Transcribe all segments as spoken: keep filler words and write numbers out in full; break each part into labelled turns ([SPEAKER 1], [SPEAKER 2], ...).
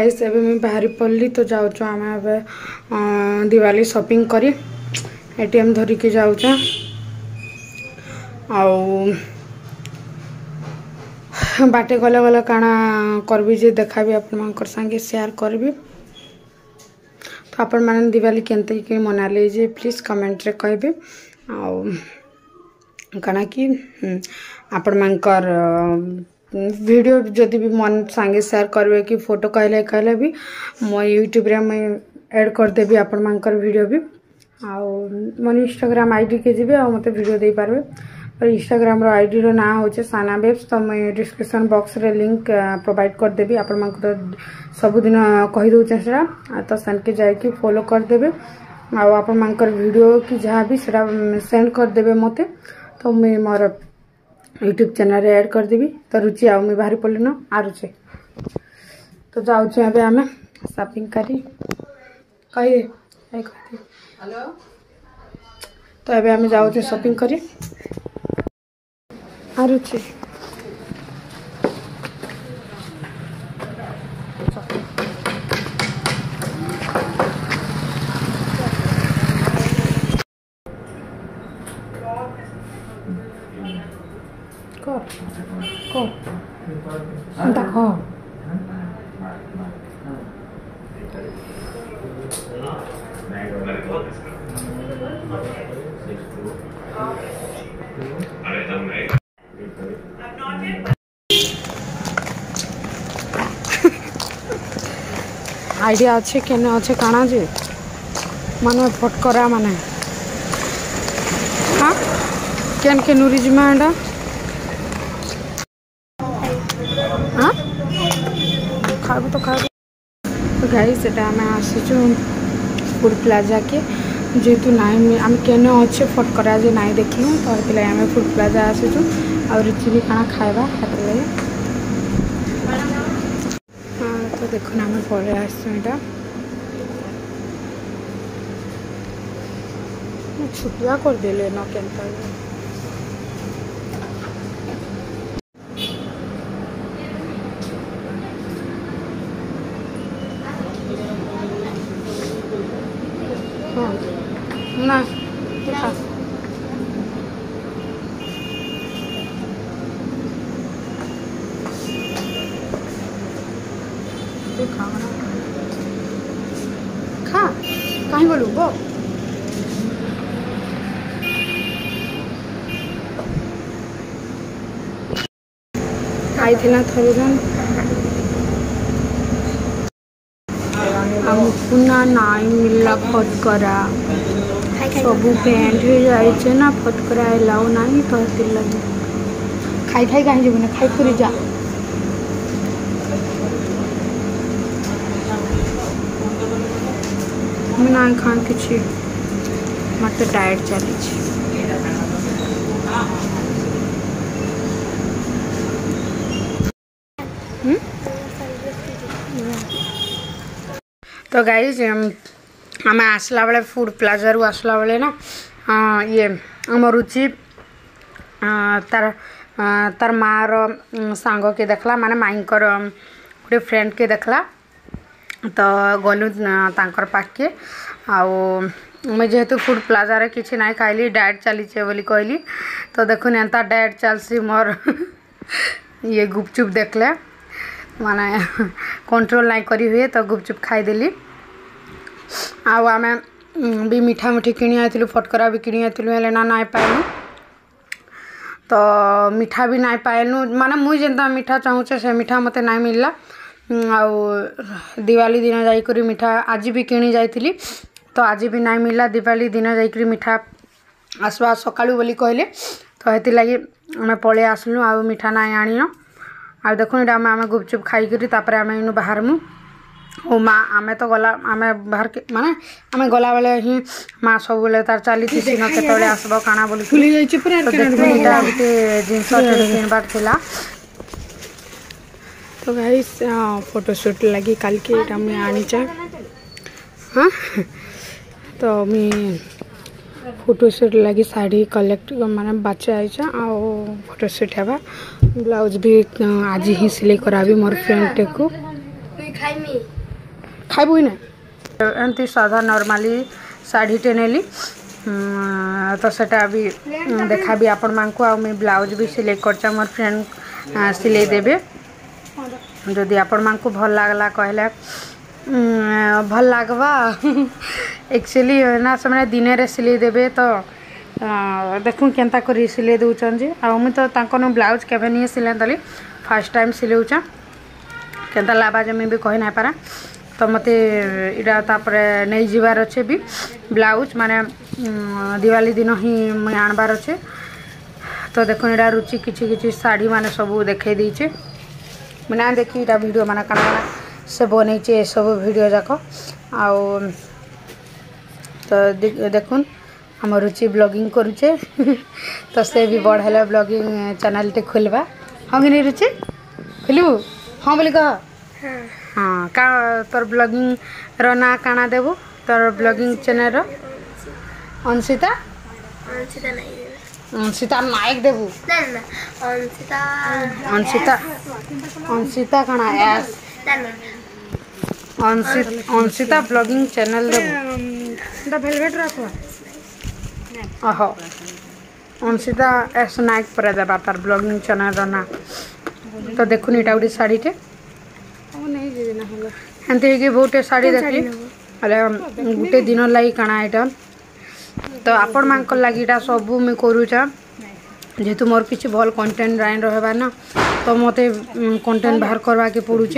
[SPEAKER 1] Guys एबे मैं बाहरी पड़ली तो जाऊँ आम ए दिवाली शॉपिंग करी एटीएम धरिकी जाऊँ बाटे गले गले काना करबी जे देखाबी आपण संगे शेयर करबी। तो आपण मैंने दिवाली केनते कि मनाले जे प्लीज कमेंट रे कहबे आना कि आपण मानकर वीडियो जदि भी मन संगे शेयर करबे कि फोटो कहले कहले भी मो यूट्यूब रे मैं ऐड कर देबी आपण मानकर वीडियो भी आउ मन इंस्टाग्राम आईडी के जीबे आ मते वीडियो दे पारबे। और इंस्टाग्राम रो आईडी रो ना होचे साना बेब्स तो मैं डिस्क्रिप्शन बॉक्स रे लिंक प्रोवाइड कर देबी आपण मानक तो सब दिन कहि दउ सेरा तो सन के जाय कि फॉलो कर देबे आ आपण मानकर वीडियो कि जहाँ भी सेरा सेंड कर देबे मते तो मैं मोर यूट्यूब चैनल रे ऐड कर देबी। तो रुचि आ मैं बाहरी पड़ली न आ रुचि तो जाऊँ अबे आम शॉपिंग करी कही हेलो तो अबे आम जाऊँ शॉपिंग करी आ रुचि को को देखो आइडिया अच्छे केने अच्छे काना जे माने फटकरा माने हाँ केन के नूरी जिमा एंडा हाँ खाबो तो खाबो। तो गाइस सेटा हमें आसीचु फूड प्लाजा के जेतु नाई आम केने अच्छे फटकरा जे नाई देखलु तो हेतले हमें फूड प्लाजा आसीचु और रुचि भी खाना खाइबा हेतले हाँ। तो देखो ना हमें पड़े आसटा छुटिया कर देले न केनता ना देखा देखा खा कहीं बोलू गो खाई थी ना थोड़ी जन पुना नाई मिलला फटकरा सबू पेंट हो जाए ना फटकरा लाओ नहीं तो लगे खाई खाई कहीं जीवन खाई पूरी जा ना खान कि मत डाइट चली तो गाइज आम आसला बेले फूड प्लाजा रु आसला बेले ना हाँ ये आम रुचि तार तार माँ रो सांग के देखला माने माईंकर गोटे फ्रेंड के देखला तो गलु तांकर पाखे आउ मैं जेहेतु फूड प्लाजा रे किछि नाई खाइली डाइट चली बोली कहली तो देखुन एंता डाइट चलसी मोर ये गुपचुप देखले माने कंट्रोल नहीं करी हुए तो गुपचुप खाईदेली आउ आम भी मीठा मिठी किणी आइलु फटकरा भी किणी आइलु हेले ना नाई पाइलु तो मीठा भी नाई पाइलु माने मुई जेंता मीठा चाहूचे से मीठा मते नाई मिलला आउ दिवाली दिन जाइकरी मीठा आज भी किणी जाइथिली तो आज भी नाई मिलला दिवाली दिन जाइकरी मीठा आसवा सकाळु बोली कहले तो हेति लागि आमे पळे आसलु आउ मीठा नाई आनियो आ देखो इटा आमे आमे गुपचुप खाई करी तापर आमे इनु बाहर मु ओ माँ आमे तो गला आमे बाहर के माने आमे गला बेले ही माँ सब बेले तार चली थी सिनो केतळे आसबो काना बोली फुली जाई छि पुरा इटा गुटे जिंस किनबार थिला तो गाइस फोटोशूट लगी कल के इटा मैं आनी चा हाँ तो मैं फोटोशूट लगी साड़ी कलेक्ट माने बाचे आइछा आ फोटोशूट हेबा ब्लाउज भी आज ही सिलाई कराबी मोर फ्रेंड को
[SPEAKER 2] खाइमी
[SPEAKER 1] खाइबु ना एमती साधा नॉर्मली साड़ी टे नेली तो सेटा भी देखा भी आपण मान को आ मैं ब्लाउज भी सिलाई करचा मोर फ्रेंड सिलाई देबे जदि आपण मान को भल लागला कहले भल लागवा एक्चुअली ना समय दिन रे सिलाई देबे तो देखूँ केनता कर सिलाई दौन जे आ मुई तो तांको ब्लाउज केवे नहीं सिलाई दली फर्स्ट टाइम सिलाऊचा केनता लाबा जे मैं भी कहि ना पारा तो मत इटा तापर नहीं जीवार अच्छे भी ब्लाउज माने दिवाली दिन ही मुझे आणबार अच्छे तो देखो इटा रुचि किछि किछि साड़ी माने सब देखे दीचे मैंने देखी इटा वीडियो माने काना से बनईचे सब वीडियो जाक आउ तो देखुन हम रुचि ब्लॉगिंग करुचे तो से भी बढ़ेला ब्लॉगिंग चैनल टे खोलवा हाँ कि नहीं रुचि खोलू हाँ बोली कह हाँ का तोर ब्लॉगिंग रो ना काना देबू तोर ब्लॉगिंग चैनल रो अंशिता
[SPEAKER 2] अंशिता नहीं
[SPEAKER 1] अंशिता नायक देबू
[SPEAKER 2] ना ना अंशिता
[SPEAKER 1] अंशिता अंशिता काना एस
[SPEAKER 2] ना ना
[SPEAKER 1] अंशिता अंशिता ब्लॉगिंग चैनल देबू दा वेलवेट रखो ओहो अंशिता एस नायक पर देबा तार ब्लॉगिंग चैनल रो ना तो देखुन इटा उडी साड़ी टे एमती कि बहुत साड़ी देखी अरे गोटे दिन लगी काना यहाँ तो आपण मान लगी इटा सब मुझे करूचा जेहेतु मोर किसी भल कंटेंट लाइन रहा ना तो मत कंटेंट बाहर करवा के पड़ुचे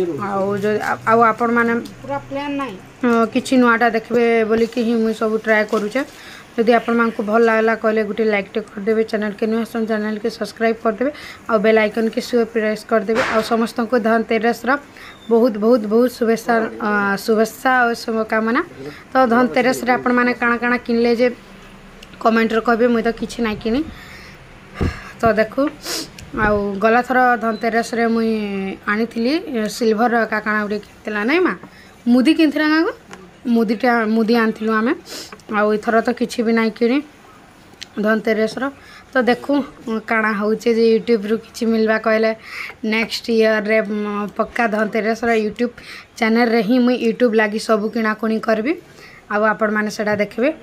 [SPEAKER 1] आपण मैंने पूरा प्लान ना कि नुआटा देखबे बोली कि ही मुझे सब ट्राए करूचे यदि आपण मान को भल लागला कहले गोटे लाइक टे करदेवे चैनल के न्यू आसन चैनल के सब्सक्राइब करदेवे आ बेल आइकन के सुए प्रेस करदेवे आ समस्त को धनतेरस रा बहुत बहुत बहुत शुभेच्छा शुभेच्छा और शुभकामना तो धनतेरस रे आपण माने काना काना किनले जे कमेंट रे कहबे मुई तो किछि ना किनी तो देखू आ गला थर धनतेरस रे मुई आनी थिली सिल्वर का काना उडे कितला नै मा मुदी किनथरा गागो मुदीटा मुदी आनथिलु आमे आ इथर तो किछि भी नहीं किनी धनतेरस रो तो देखू काना होचे जे यूट्यूब रु किछि मिलवा कहले नेक्स्ट ईयर रे पक्का धनतेरस रो यूट्यूब चैनल रे ही मुई यूट्यूब लागी सब किना कोनी करबी आ आपण माने सेटा देखबे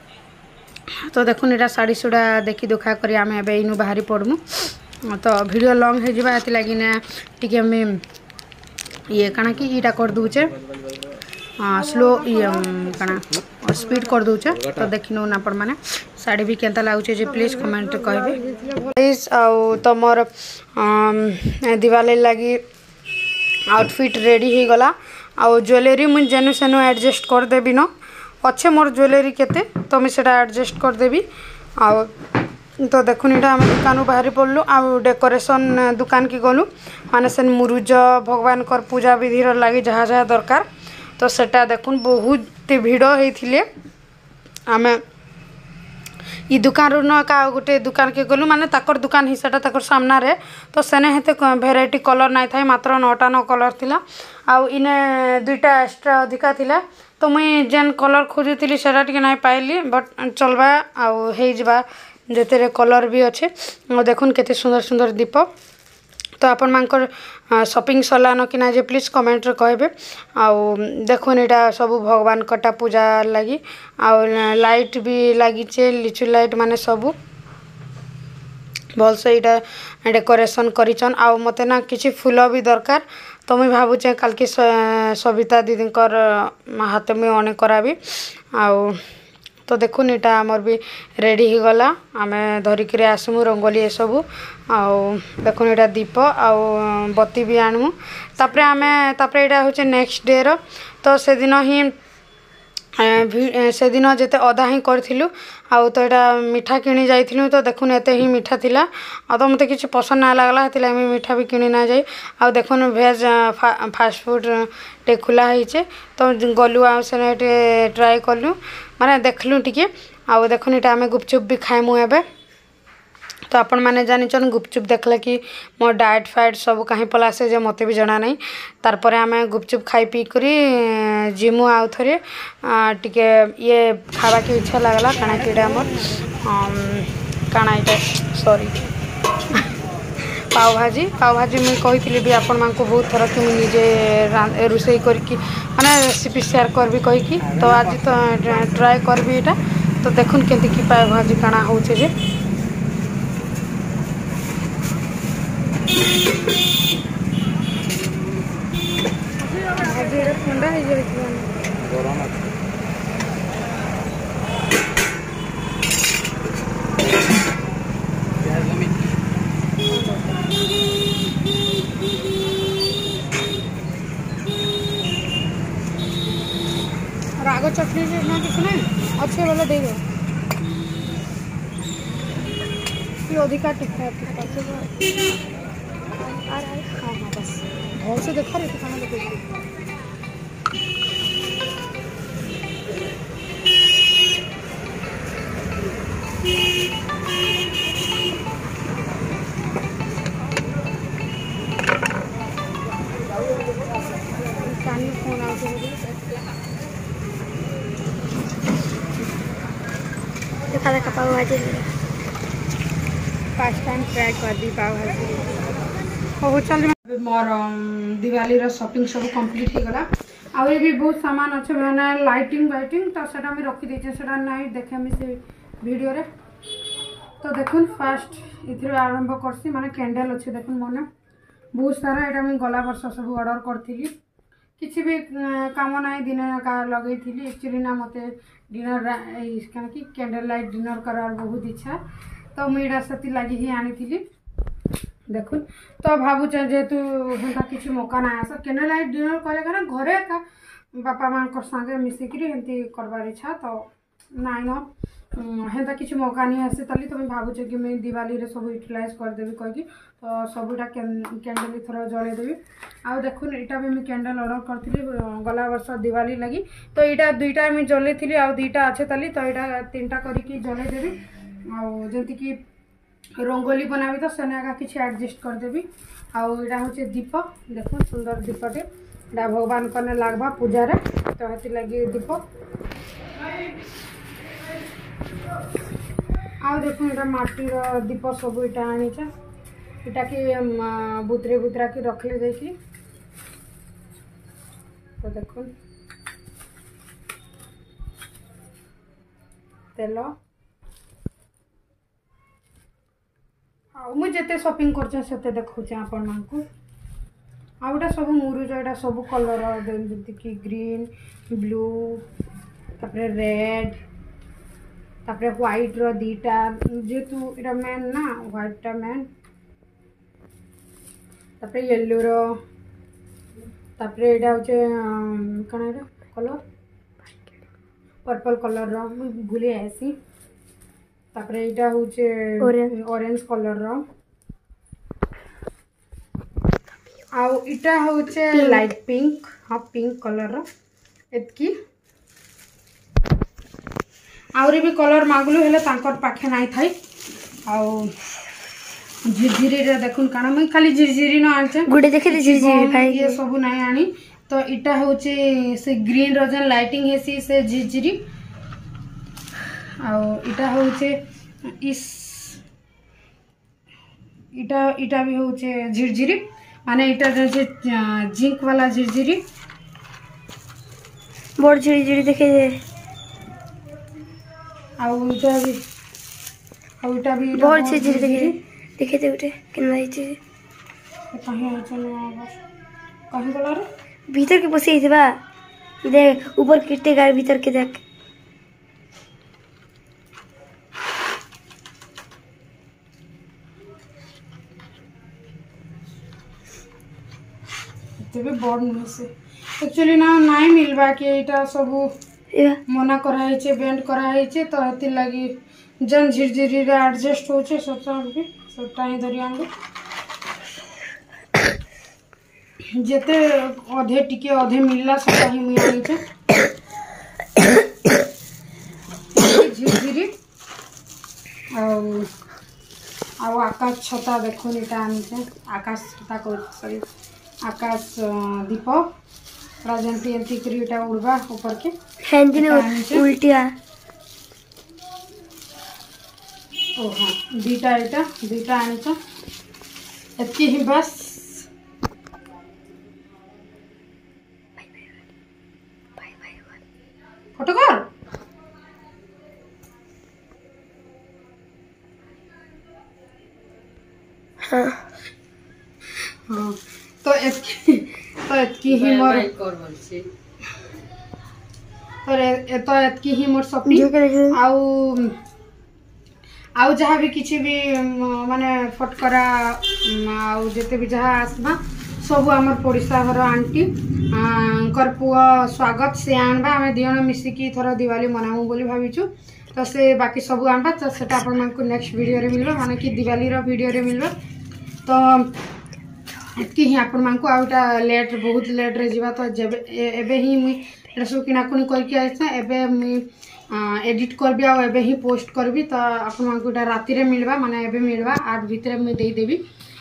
[SPEAKER 1] तो देखुन इटा साड़ी सुड़ा देखी दुखा करी आमे एबे इनु बाहरी पड़मु तो वीडियो लॉन्ग हे जिबा एति लागी ना टिके हमें ये काना कि इटा कर दूचे स्लो ये कना स्पीड कर दूचे तो देखिनो ना पर माने साड़ी भी केनता लागुचे जे प्लीज कमेंट कहबे प्लीज आ तो मोर दिवाली लगी आउटफिट रेडी ही गला आ ज्वेलरी मुझे जेनु सेनु एडजस्ट कर देबी न अच्छे मोर ज्वेलरी केते तो मैं सेटा एडजस्ट कर देबी आ तो देखुन इटा आम दुकान बाहरी पड़लु आ डेकोरेशन दुकान की गलु माने सेन मुरुज भगवान कर पूजा विधि लगी जहाँ जहाँ दरकार तो सेटा देखुन बहुत भिड़ होते आम ई दुकान रू न का गोटे दुकान के गलु माने ताकर दुकान ही सेटा ताकर सामना रे तो सेने हेते भेराइटी कलर नाइ थाई मात्र नौटा नौ कलर थिला आ इने दुईटा एक्स्ट्रा अधिका थिला तो मुई जेन कलर खोजुली सेटा टिके नाइ पाइली बट चलबा आ हे जिबा जेतेरे कलर भी अच्छे देखुन केते सुंदर सुंदर दीप तो आपण मानकर शॉपिंग सरलान कि ना जे प्लीज कमेंट रे कहबे आ देखुन एटा सब भगवान कटा पूजा लगी आ लाइट भी लगी छे लिचु लाइट माने सब भल से इटा डेकोरेशन करिचन आ मते ना किछि फूल भी दरकार तो मुई भाबुचे काल की सविता दीदी हाथ में अने कराबी आ तो देखुन इटा आमर भी रेडी ही गला आमे धरिक आसमु रंगोली ये सबू आउ देखुन इटा दीप आउ बत्ती भी आनमु तापरे आमे तापरे इटा होचे नेक्स्ट डे रो तो से दिन ही से दिन जेते अधा ही करथिलु आउ तो इटा मीठा किनी जाइथिलु तो देखुन एते ही मीठा थिला आ तो मते किछि पसंद ना लागला हतिला मी मीठा भी किनी ना जाई आ देखुन वेज फास्ट फूड टे खुला हिचे तो गलु आ सेने ट्राई करलु माने देखलु टिके आ देखुन इटा आमे गुपचुप भी खाइमु एबे तो आपण मैंने जानिछन गुपचुप देखले कि मो डाएट फाइट सब कहीं पलासे जे मते भी जाना नहीं तार पर आमे गुपचुप खाई पी करी जिमु आउ थरे टिके ये खावा के इच्छा लागला काना कि हमर काना इटा सॉरी पाव भाजी पाव भाजी मुझे कही भी आपण मानक बहुत थर कि मुझे रोषे करके माने रेसिपी शेयर करबी कहीकि तो आज तो ट्राए करबी एटा तो देखुन केंति कि पाव भाजी काना होचे जे भाजी ठंडा हो जाए गरम राग चटनी ना किसी ना अच्छे वाला दे दो ये अधिका टिक्का टिक्का हाँ हाँ बस भल से देखा रहे खाना देखो फोन आ
[SPEAKER 2] देखा देखा पाव भाजी
[SPEAKER 1] फर्स्ट टाइम ट्राई कर दी पाव भाजी हो चल मोर दिवाली रो शॉपिंग सब कंप्लीट हो गला आ भी बहुत सामान अच्छे मैंने लाइटिंग वाइटिंग तो सेटा मैं रखी देछे सेटा नहीं देखे मी से वीडियो रे तो देखुन फास्ट इथरे आरंभ करसी माने कैंडल अच्छे देखुन मोने बहुत सारा एटा मैं गला वर्ष सब ऑर्डर करथिली किसी भी काम ना दिन का लगे थी एक्चुअली ना मत डिनर क्या कि कैंडल लाइट डिनर करार बहुत इच्छा तो मुझे से लगी ही आनी थी देखुन तो भावुचे जेहेतु हेन्ता किसी मौका ना आस कैंडल लाइट डिनर करेगा ना घरे का बापा मान संगे मिसिकी एमती करवार इच्छा तो नाइन हेन्ता किसी मौका नहीं आसे ताली तो भावुचे कि मुझे दिवाली रे सब यूटिलाइज करदेवी कहीकि तो सबूटा कैंडल थोड़ा जलैदेवी आउ देखुन यहाँ भी मुझे कैंडल ऑर्डर करी गला वर्ष दिवाली लगी तो यहाँ दुईटा मुझे जल्दी थी आउ दुईटा अच्छे ताली तो यहाँ तीन टा करके जलैदेवी आमती कि रंगोली बनाबी तो सेने आगा किसी एडजस्ट करदेवी आउ यहाँ हूँ दीप देखो सुंदर दीपटे यहाँ भगवान कने लागबा पूजा रे तो हेती लगी दीप आउ देखो यहाँ माटी दीप सब यहाँ आनी इटा कि बुतरे बुतरा की रखले देखी तो देखो तेल मुझे जिते शॉपिंग करते देखुचे आपण मानकु आउटा सब मुरुज यहाँ सब कलर जमी कि ग्रीन ब्लू तापरे रेड तापरे व्हाइट रो दीटा जेतु इटा मेन ना व्हाइट मेन तापरे येलो रो तापरे इटा होचे कना इटा कलर पर्पल कलर रो भूली आसी तापरे इटा होचे ऑरेंज कलर रो आउ इटा होचे लाइट पिंक हाँ पिंक कलर रो एतकी आउरी भी कलर मागलु हेले तांकर पाखे नाई थाई आउ झिरझिरी रे देखुन काना मैं खाली झिरझिरी न आनचे
[SPEAKER 2] गुडे देखे दे झिरझिरी भाई
[SPEAKER 1] ये सब नाई आनी तो इटा होचे से ग्रीन रो जन लाइटिंग हेसी से झिरझिरी आउ इटा होचे इस इटा इटा भी होचे झिरझिरी माने इटा जे जिंक वाला झिरझिरी
[SPEAKER 2] बड़ झिरझिरी देखे दे
[SPEAKER 1] आउ इटा भी आउ इटा भी
[SPEAKER 2] बड़ झिरझिरी देखे देखे दे उठे केना हिचे
[SPEAKER 1] कहीं चलो कहीं कलर
[SPEAKER 2] भीतर के बसे हितबा देख ऊपर किट्टे गाय भीतर के देख
[SPEAKER 1] तेबे बड़ नहीं से एक्चुअली ना नहीं मिलबा के इटा सब मना कराई छे बेंड कराई छे तो हेति लगी जन झिरझिरी रे एडजस्ट होचे सब भी सब टाइम धरि आंगे जेते अधे टिके अधे मिलला सब ही मुई आनी छे झिरझिरी आउ आउ आकाश छता देखो इटा आनी छे आकाश छता को सॉरी आकाश दीप राजंती एंती करीटा उड़बा ऊपर के
[SPEAKER 2] हैंडी उल्टिया
[SPEAKER 1] ओ हां दीटा एटा दीटा आनी छ एतकी ही बस। फोटो कर
[SPEAKER 2] हाँ
[SPEAKER 1] हाँ तो एतकी तो एतकी ही मोर तो ए तो एतकी ही मोर शॉपिंग आउ आउ जहाँ भी किसी भी माने फटकरा आउ जेते भी जहाँ आसबा सब आमर पड़ोसा घर आंटी कर पुआ स्वागत से आनबा आम दिजन मिसिकी थर दिवाली मनामु बोली भाविचु तो से बाकी सब आनबा तो सेटा आपण मानकु नेक्स्ट वीडियो रे मिलबा माने कि दिवाली रो वीडियो रे मिलबा तो एतकी ही आपण मानकु आउटा लेट बहुत लेट रे जीवा तो जेबे एबे ही मुई एटा सब किनाकुनी करके आइसा एबे मुई एडिट करबी आ एबे ही पोस्ट करबी तो आपण मानकु एटा राति रे मिलबा माने एबे मिलबा आठ भीतर मुई देई देबी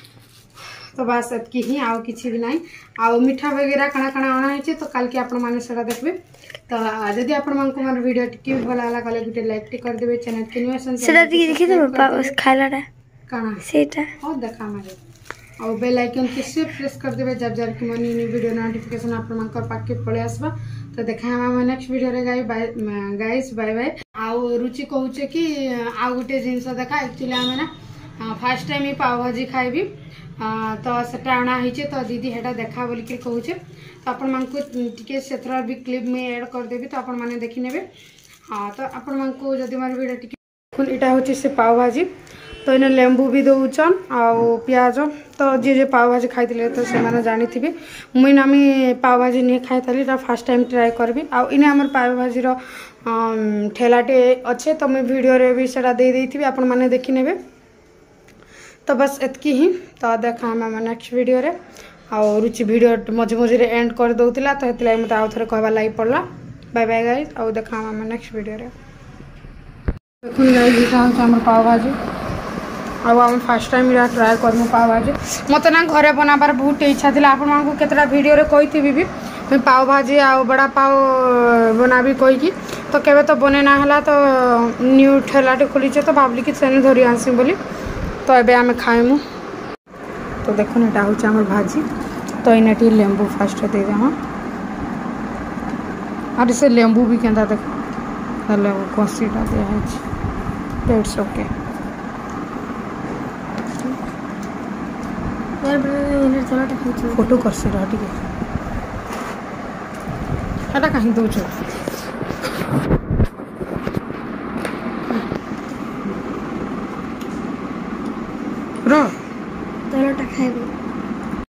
[SPEAKER 1] तो बस एतकी ही आउ किछि भी नाही आउ मिठा वगैरह कणा कणा आना है तो काल के आपण माने सेटा देखबे तो जदि आपण मानकु मार वीडियो टिके भी भला लागले गुटे लाइक टी कर देबे चैनल के न्यू असन
[SPEAKER 2] सेटा टिके देखि दे खाइलाटा
[SPEAKER 1] कणा
[SPEAKER 2] सेटा
[SPEAKER 1] हां देखा मारे और बेल आइकन के से प्रेस कर देबे जब जब कि मनी न्यू वीडियो नोटिफिकेशन आपण मानकर पाक के पळे आसबा तो देखा हम नेक्स्ट वीडियो रे गाई गाइस बाय बाय आउ रुचि कहूचे कि आउ गुटे जिंस देखा एक्चुअली हमें ना फर्स्ट टाइम ही पाव भाजी खाइबी तो सेटा आना है तो दीदी हेटा देखा बोल के कहूचे तो आपण मानकु टिके सेथरा भी क्लिप में ऐड कर देबी तो आपण माने देखि नेबे हां तो आपण मानकु जदि मार वीडियो टिके कुल इटा होची से पाव भाजी तो इने लेंबू भी दउचन आ प्याज तो जे जे पाव भाजी खाइतिले तो से माने जानि थिबे मुई नामी पाव भाजी नहीं खाइतली ता फर्स्ट टाइम ट्राई करबी आ इने हमर पाव भाजी रो ठेलाटे अच्छे तो मैं वीडियो रे भी सेटा दे देथिबी आपण माने देखि नेबे तो बस एतकी ही तो देखा हम नेक्स्ट वीडियो रे आ रुचि वीडियो मझे मझे एंड कर दउतिला तो हेतला मते आउ थरे कहबा लागि पड़ला बाय बाय गाइस आ देखा हम नेक्स्ट वीडियो रे देखुन गाइस इटा हो हमर पाव भाजी अब हम फर्स्ट टाइम इरा ट्राई करमु पाव भाजी मत ना घरे बनाबार बहुत इच्छा थिला आपण मानकु केतरा वीडियो रे कहिथि भी मैं पाव भाजी आ बड़ा पाव बनाबी कहि की तो केबे तो बने ना हला तो न्यू ठेलाटे खोलीचे तो भाबली कि सेने धरि आसी बोली तो एबे आमे खाइमु तो देखो एटा हो हमर भाजी तो इनेटी लेंबू फर्स्ट दे देमा अरे से लेंबू भी केंदा देख हले कोसीटा दे है दैट्स ओके फोटो कर से रहा ठीक है एटा कहीं दो